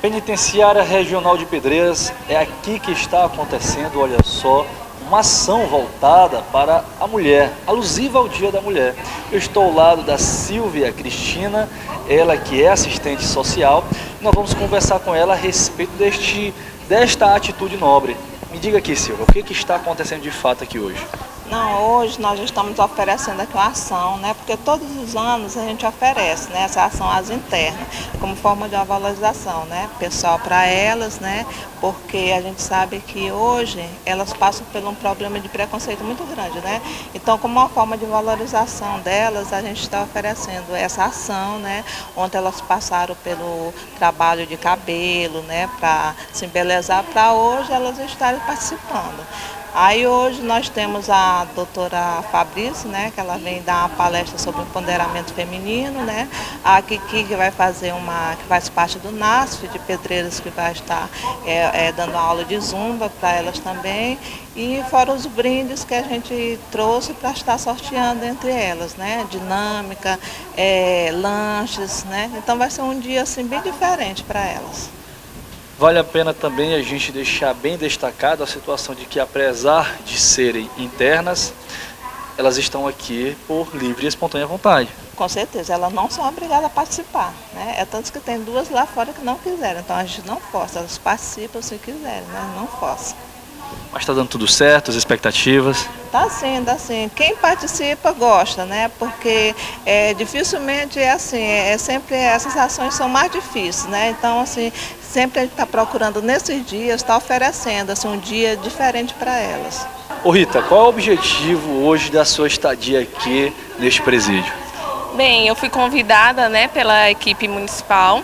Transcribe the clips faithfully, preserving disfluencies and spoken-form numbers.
Penitenciária Regional de Pedreiras, é aqui que está acontecendo, olha só, uma ação voltada para a mulher, alusiva ao Dia da Mulher. Eu estou ao lado da Silvia Cristina, ela que é assistente social, e nós vamos conversar com ela a respeito deste, desta atitude nobre. Me diga aqui, Silvia, o que, que está acontecendo de fato aqui hoje? Não, hoje nós estamos oferecendo aqui uma ação, né? Porque todos os anos a gente oferece, né, essa ação às internas, como forma de uma valorização, né, pessoal para elas, né? Porque a gente sabe que hoje elas passam por um problema de preconceito muito grande, né? Então, como uma forma de valorização delas, a gente está oferecendo essa ação, né? Onde elas passaram pelo trabalho de cabelo, né? Para se embelezar, para hoje elas estarem participando. Aí hoje nós temos a doutora Fabrício, né, que ela vem dar uma palestra sobre empoderamento feminino, né? A Kiki, que vai fazer uma, que faz parte do NASF de Pedreiras, que vai estar é, é, dando aula de zumba para elas também. E fora os brindes que a gente trouxe para estar sorteando entre elas, né? Dinâmica, é, lanches, né? Então vai ser um dia assim bem diferente para elas. Vale a pena também a gente deixar bem destacado a situação de que, apesar de serem internas, elas estão aqui por livre e espontânea vontade. Com certeza, elas não são obrigadas a participar, né? É tanto que tem duas lá fora que não quiseram, então a gente não força, elas participam se quiserem, né? Não força. Mas está dando tudo certo, as expectativas? Tá sim, tá sim. Quem participa gosta, né? Porque é, dificilmente é assim, é sempre essas ações são mais difíceis, né? Então, assim, sempre a gente está procurando nesses dias, está oferecendo assim, um dia diferente para elas. Ô Rita, qual é o objetivo hoje da sua estadia aqui neste presídio? Bem, eu fui convidada, né, pela equipe municipal,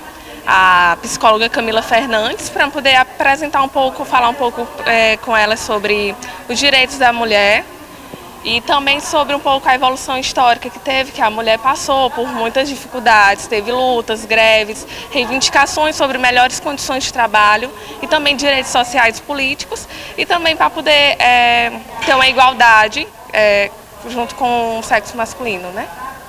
a psicóloga Camila Fernandes, para poder apresentar um pouco, falar um pouco é, com ela sobre os direitos da mulher e também sobre um pouco a evolução histórica que teve, que a mulher passou por muitas dificuldades, teve lutas, greves, reivindicações sobre melhores condições de trabalho e também direitos sociais e políticos, e também para poder é, ter uma igualdade é, junto com o sexo masculino, né?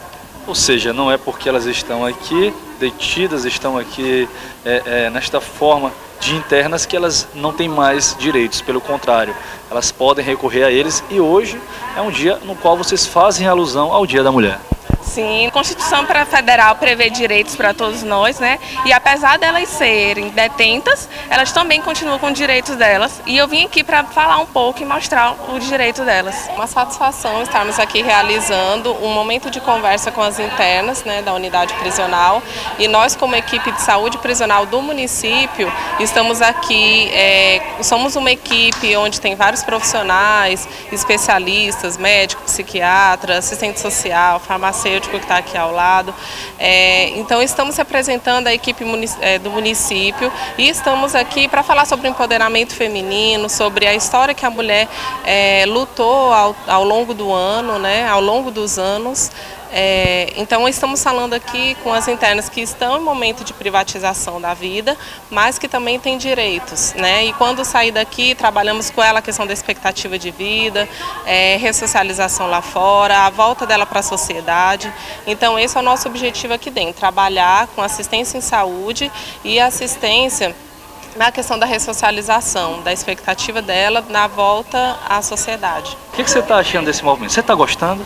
Ou seja, não é porque elas estão aqui detidas, estão aqui é, é, nesta forma de internas que elas não têm mais direitos, pelo contrário, elas podem recorrer a eles, e hoje é um dia no qual vocês fazem alusão ao Dia da Mulher. Sim, a Constituição Federal prevê direitos para todos nós, né? E apesar delas serem detentas, elas também continuam com os direitos delas. E eu vim aqui para falar um pouco e mostrar os direitos delas. Uma satisfação estarmos aqui realizando um momento de conversa com as internas, né, da unidade prisional. E nós, como equipe de saúde prisional do município, estamos aqui, é, somos uma equipe onde tem vários profissionais, especialistas, médico, psiquiatra, assistente social, farmacêutico, que está aqui ao lado. É, então estamos representando a equipe munic é, do município e estamos aqui para falar sobre o empoderamento feminino, sobre a história que a mulher é, lutou ao, ao longo do ano, né, ao longo dos anos. É, então estamos falando aqui com as internas que estão em momento de privatização da vida, mas que também têm direitos, né? E quando sair daqui, trabalhamos com ela a questão da expectativa de vida, é, ressocialização lá fora, a volta dela para a sociedade. Então esse é o nosso objetivo aqui dentro, trabalhar com assistência em saúde e assistência na questão da ressocialização, da expectativa dela na volta à sociedade. O que, que você está achando desse movimento? Você está gostando?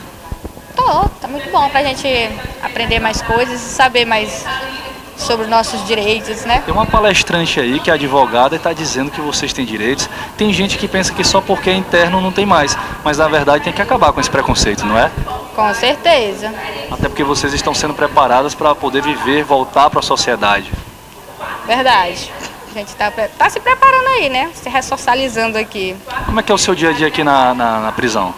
Tô, tá muito bom pra gente aprender mais coisas e saber mais sobre os nossos direitos, né? Tem uma palestrante aí que é advogada e está dizendo que vocês têm direitos. Tem gente que pensa que só porque é interno não tem mais, mas na verdade tem que acabar com esse preconceito, não é? Com certeza. Até porque vocês estão sendo preparadas para poder viver, voltar para a sociedade. Verdade. A gente tá, tá se preparando aí, né? Se ressocializando aqui. Como é que é o seu dia a dia aqui na, na, na prisão?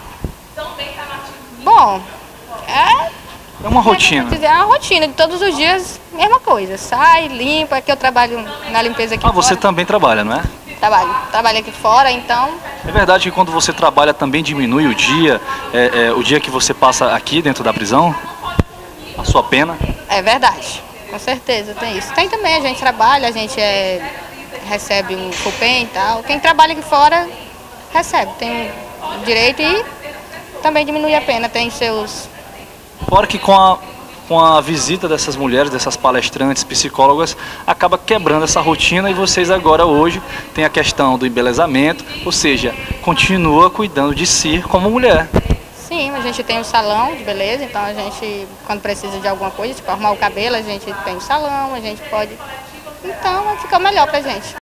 Bom, é... É uma rotina. É uma rotina de todos os dias, mesma coisa. Sai, limpa, aqui eu trabalho na limpeza aqui Ah, você fora. também trabalha, não é? Trabalho, trabalho aqui fora, então... É verdade que quando você trabalha também diminui o dia, é, é, o dia que você passa aqui dentro da prisão? A sua pena? É verdade, com certeza tem isso. Tem também, a gente trabalha, a gente é, recebe um cupem e tal. Quem trabalha aqui fora recebe, tem direito e também diminui a pena, tem seus... Fora que com a com a visita dessas mulheres, dessas palestrantes, psicólogas, acaba quebrando essa rotina e vocês agora hoje têm a questão do embelezamento, ou seja, continua cuidando de si como mulher. Sim, a gente tem um salão de beleza, então a gente, quando precisa de alguma coisa, tipo arrumar o cabelo, a gente tem um salão, a gente pode... Então fica melhor pra gente.